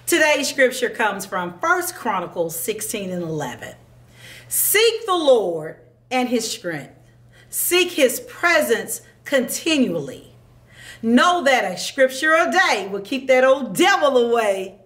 Today's scripture comes from 1 Chronicles 16 and 11. Seek the Lord and his strength. Seek his presence continually. Know that a scripture a day will keep that old devil away.